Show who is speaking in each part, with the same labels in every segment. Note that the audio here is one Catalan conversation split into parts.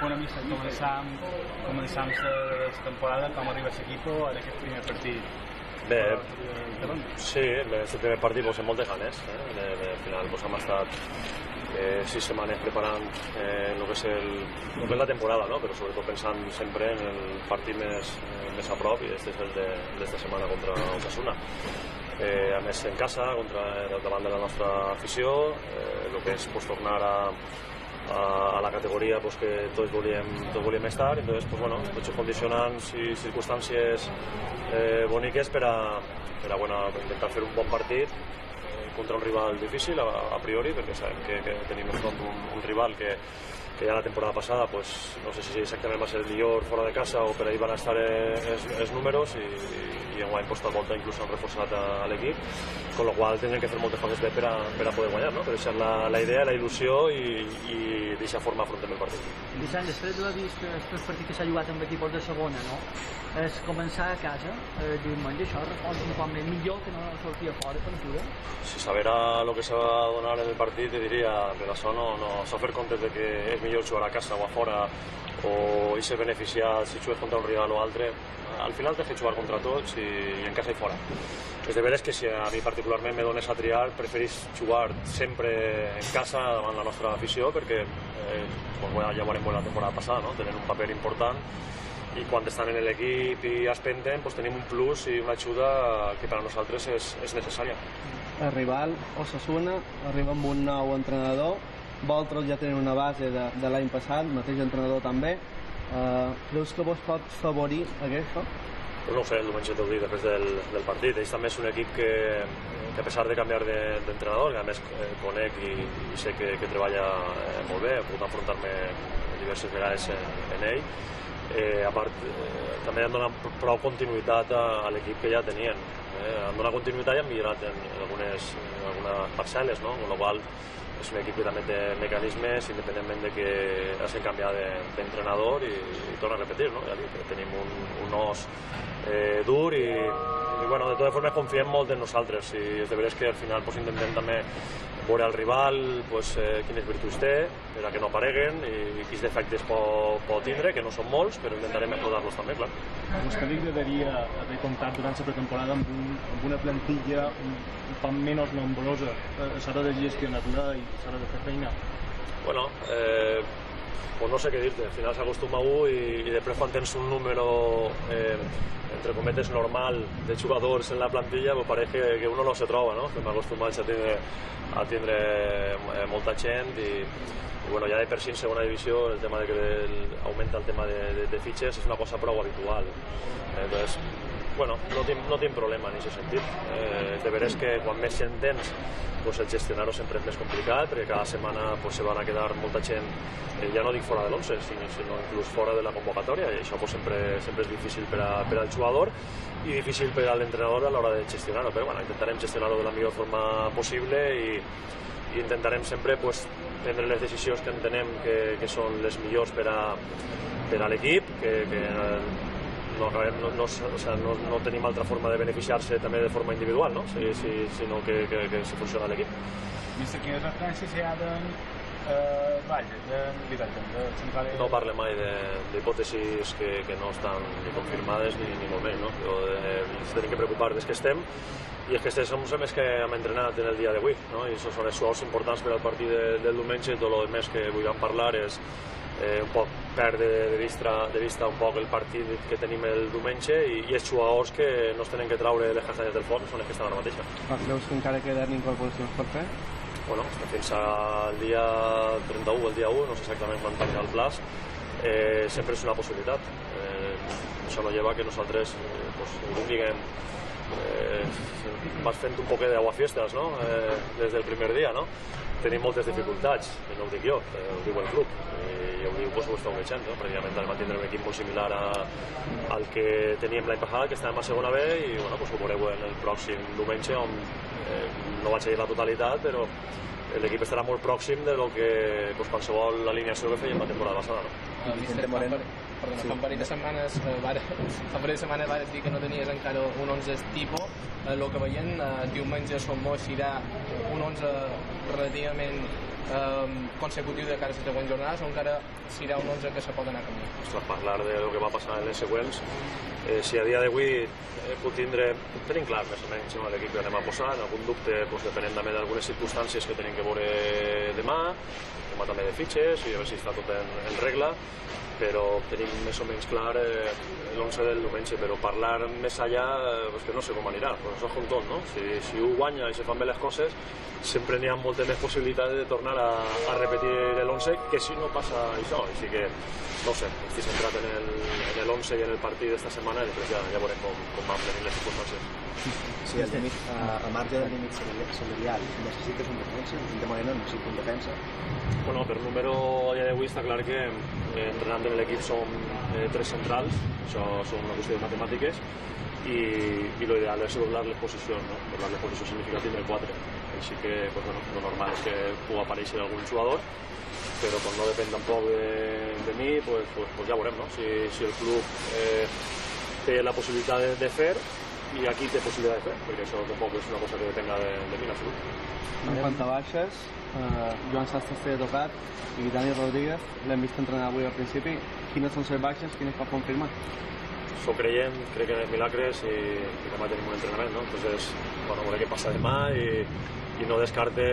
Speaker 1: una mica començant la temporada, com arriba l'equip en aquest primer partit?
Speaker 2: Bé, sí, este primer partit amb moltes ganes. Al final hem estat 6 setmanes preparant el que és la temporada, però sobretot pensant sempre en el partit més a prop, i aquest és el d'esta setmana contra Osasuna. A més en casa, davant de la nostra afició, el que és tornar a la categoria que tots volíem estar. Entonces, tots els condicionants i circumstàncies boniques per a intentar fer un bon partit contra un rival difícil a priori, perquè sabem que tenim enfront un rival que ja la temporada passada no sé si exactament va ser el millor fora de casa o per ahí van estar els números, i enguany la volta inclús han reforçat a l'equip, con lo qual tindrem que fer moltes coses bé per a poder guanyar, però això és la idea, la il·lusió, i d'aquesta forma afrontem el partit.
Speaker 3: Vicent, després d'haver vist els partits que s'ha jugat amb equips de segona, és començar a casa, diumenge, això reposa un poc més millor que no sortir a fora, pintura?
Speaker 2: Si sabera el que se va a donar en el partit, te diria que això no s'ha fer compte de que és millor jugar a casa o a fora, o ser beneficiat si jugues contra un rival o altre. Al final tens que jugar contra tots, i en casa i fora. És de veres que si a mi particularment me dones a triar, preferís jugar sempre en casa davant la nostra afició, perquè ja ho vam veure la temporada passada, tenen un paper important, i quan estan en l'equip i es penten, tenim un plus i una ajuda que per a nosaltres és necessària.
Speaker 4: El rival, Osasuna, arriba amb un nou entrenador. Vosaltres ja tenen una base de l'any passat, el mateix entrenador també. Creus que vos pot favorir això?
Speaker 2: No ho sé, el diumenge t'ho dic després del partit. Ells també és un equip que a pesar de canviar d'entrenador, que a més conec i sé que treballa molt bé, he pogut enfrontar-me diverses vegades en ell. A part, també han donat prou continuïtat a l'equip que ja tenien. Han donat continuïtat i han millorat en algunes parcel·les, amb la qual és un equip que també té mecanismes, independentment de que hagin canviat d'entrenador, i torna a repetir, ja dic, tenim un os dur, i de totes formes confiem molt en nosaltres, i és de veres que al final intentem també veure al rival quines virtuts té, per a que no apareguen, i quins defectes pot tindre, que no són molts, però intentarem explotar-los també, clar.
Speaker 1: Vostè li agradaria haver comptat durant la pretemporada amb una plantilla un poc menys nombrosa a l'hora de gestionar-la i a l'hora de fer feina?
Speaker 2: Bueno, no sé què dir-te, al final s'acostuma i després quan tens un número entre cometes normal de jugadors en la plantilla, pareix que uno no se troba, estem acostumats a tindre molta gent, i ja de per si en segona divisió el tema de que augmenta el tema de fitxes és una cosa prou habitual. Entonces, no tinc problema en aquest sentit. De veres que quan més gent tens, el gestionar-ho sempre és més complicat, perquè cada setmana se van a quedar molta gent, ja no dic fora de l'11, sinó inclús fora de la convocatòria, i això sempre és difícil per al jugador i difícil per a l'entrenador a l'hora de gestionar-ho, però intentarem gestionar-ho de la millor forma possible, i intentarem sempre prendre les decisions que entenem que són les millors per a l'equip, que no tenim altra forma de beneficiar-se també de forma individual, sinó que se funciona l'equip.
Speaker 1: Vist quines referències hi ha
Speaker 2: no parle mai d'hipòtesis que no estan ni confirmades ni molt menys. Ens tenim que preocupar des que estem, i és que som els que hem entrenat en el dia d'avui, i això són els suaus importants per al partit del diumenge. Tot el més que vull parlar és un poc perdre de vista un poc el partit que tenim el diumenge, i els jugadors que no es tenen que traure les castanyes del foc són els que estan ara mateix.
Speaker 4: Creus que encara queden incorporacions per fer?
Speaker 2: Fins al dia 31, el dia 1, no sé exactament quan tanca el plaç, sempre és una possibilitat. Això no lleva que nosaltres diguem vas fent un poc d'aguafiestas des del primer dia. Tenim moltes dificultats, i no ho dic jo, ho diu el club, i ho diu, ho esteu veient, pràcticament vam tindre un equip molt similar al que teníem l'any passat, que estàvem a segona B, i ho veureu en el pròxim diumenge, on no vaig seguir la totalitat, però l'equip estarà molt pròxim de lo que qualsevol alineació que fèiem la temporada passada.
Speaker 5: Fa un parell de setmanes vares dir que no tenies encara un 11 tipus. El que veiem diumenge som serà un 11 relativament consecutiu de cara a les següents jornades o encara serà un 11 que se pot anar a canviar?
Speaker 2: Ostres, parlar de lo que va passar en les següents, si a dia d'avui tenim clar més o menys l'equip que anem a posar, en algun dubte depenent també d'algunes circumstàncies que tenim que veure demà també de fitxes i a veure si està tot en regla, però tenim més o menys clar l'11 del diumenge, però parlar més allà que no sé com anirà, però això és com tot, no? Si un guanya i se fan bé les coses, sempre n'hi ha moltes més possibilitats de tornar a repetir l'11 que si no passa això, així que no ho sé, estic centrat en l'11 i en el partit d'esta setmana i després ja veurem com van venir les circumstàncies.
Speaker 6: Sí, a marge del límit salarial necessites un defensa, de Moreno necessita un defensa.
Speaker 2: Bueno, per número a dia d'avui està clar que entrenant en l'equip som 3 centrals, això són una qüestió de matemàtiques, i l'ideal és doblar les posicions, no? Doblar les posicions significa tindre 4, així que pues, bueno, lo normal és que pugui aparèixer algun jugador, però com no depèn tampoc de mi, pues ja veurem, no? Si el club té la possibilitat de fer i aquí té possibilitat de fer, perquè això tampoc és una cosa que depenga de mi en absolut.
Speaker 4: En quant a baixes, Joan Sastre està tocat i Dani Rodríguez l'hem vist entrenar avui al principi. Quines són les baixes, quines pot confirmar?
Speaker 2: Soc creient, crec en els milagres i demà tenim un entrenament, no? Entonces, bueno, veurem què passa demà i no descarte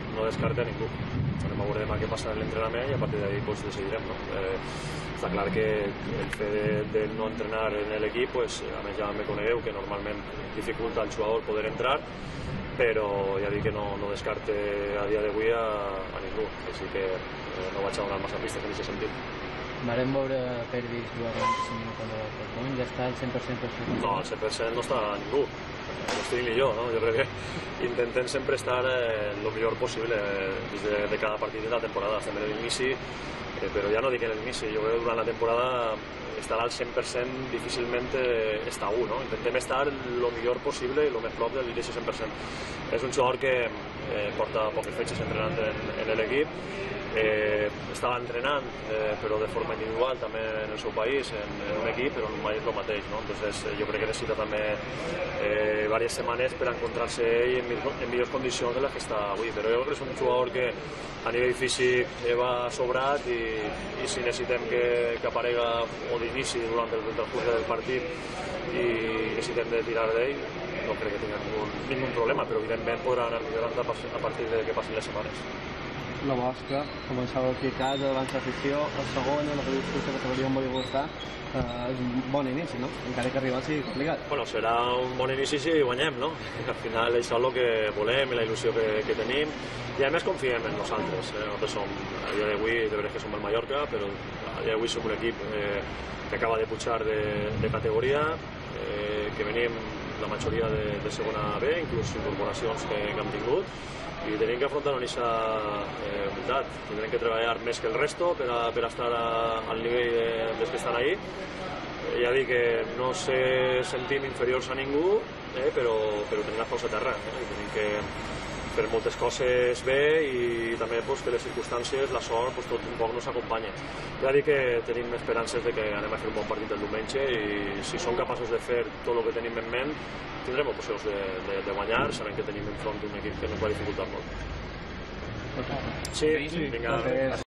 Speaker 2: a ningú. Anem a veure demà què passa en l'entrenament i a partir d'ahí pues, decidirem, no? Està clar que el fet de no entrenar en l'equip, pues, a més ja me conegueu que normalment dificulta al jugador poder entrar, però ja dic que no descarte a dia d'avui a ningú, així que no vaig a donar massa pistes en aquest sentit.
Speaker 7: Varem veure Pervis jugar 45 minuts del Pont, ja està al 100%.
Speaker 2: No, al 100% no està ningú, no estic ni jo, no? Jo crec que intentem sempre estar el millor possible des de cada partit de la temporada, estem en l'inici, però ja no dic en l'inici, jo crec que durant la temporada estar al 100% difícilment està a 1, no? Intentem estar el millor possible i el més prop del 100%. És un jugador que porta poques fetges entrenant en l'equip, estava entrenant però de forma individual també en el seu país, en un equip, però mai és el mateix, no? Entonces, jo crec que necessita també diverses setmanes per encontrar-se ell en millors condicions de les que està avui, però jo crec que és un jugador que a nivell físic va sobrat i si necessitem que aparega o d'inici durant el transcurs del partit i necessitem de tirar d'ell, no crec que tingui ningú problema, però evidentment podrà anar millorant a partir de que passin les setmanes.
Speaker 4: La Bosca començava aquí a casa davant l'afició, a segona, la categoria on volia estar, és un bon inici, no? Encara que arribar sigui complicat.
Speaker 2: Bueno, serà un bon inici si guanyem, no? Al final això és el que volem i la il·lusió que tenim i a més confiem en nosaltres. Nosaltres som, a dia d'avui, de veritat que som el Mallorca, però a dia d'avui som un equip que acaba de pujar de categoria, que venim la majoria de segona B, inclús incorporacions que hem tingut, i tenim que afrontar-ho amb aquesta humilitat. Tindrem que treballar més que el resto per a estar al nivell dels que estan ahí. Ja dic que no se sentim inferiors a ningú, però tenim les peus a terra. Tenim que fer moltes coses bé i també que les circumstàncies, la sort, tot un poc nos acompanya. Ja dic que tenim esperances de que anem a fer un bon partit el diumenge i si som capaços de fer tot el que tenim en ment, tindrem opcions de guanyar, sabem que tenim enfront un equip que ens va dificultar molt. Sí, vinga.